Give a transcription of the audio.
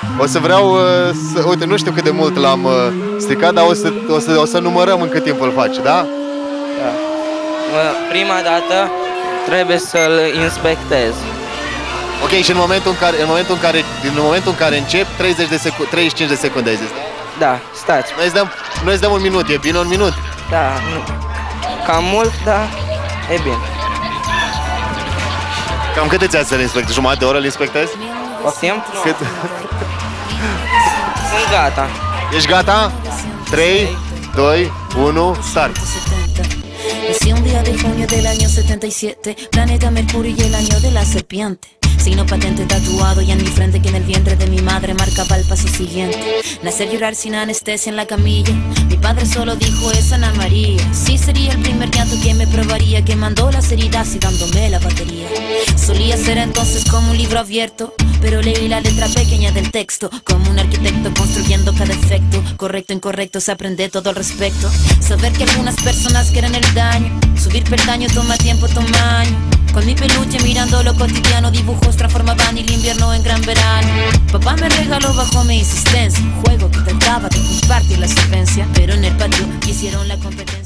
O să vreau să... Uite, nu știu cât de mult l-am stricat, dar o să numărăm în cât timp îl faci, da? Da. Prima dată trebuie să-l inspectez. Ok, și în momentul în care încep, 35 de secunde ai zis, da? Da, stați. Noi îți dăm un minut, e bine un minut? Da, nu. Cam mult, da, e bine. Cam cât îți ia să-l inspectezi? Jumătate de oră îl inspectezi? Poftim? Cât? Sunt gata. Ești gata? 3, 2, 1, start! Nací un día de junio del año 77, planeta Mercurio y el año de la serpiente. Signo patente tatuado y en mi frente que en el vientre de mi madre marcaba el paso siguiente. Nacer llorar sin anestesia en la camilla. Mi padre solo dijo esa Ana María. Sí sería el primer llanto que me probaría, que mandó las heridas y dándome la batería. Solía ser entonces como un libro abierto, pero leí la letra pequeña del texto, como un arquitecto construyendo cada efecto. Correcto, incorrecto, se aprende todo al respecto. Saber que algunas personas quieren el daño, subir peldaño toma tiempo, toma años. Con mi peluche mirando lo cotidiano, dibujos transformaban el invierno en gran verano. Papá me regaló bajo mi insistencia un juego que trataba de compartir la solvencia, pero en el patio hicieron la competencia.